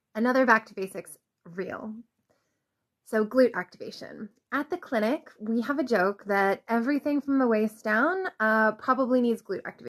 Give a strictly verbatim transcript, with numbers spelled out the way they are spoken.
Another back to basics reel. So glute activation. At the clinic, we have a joke that everything from the waist down uh, probably needs glute activation.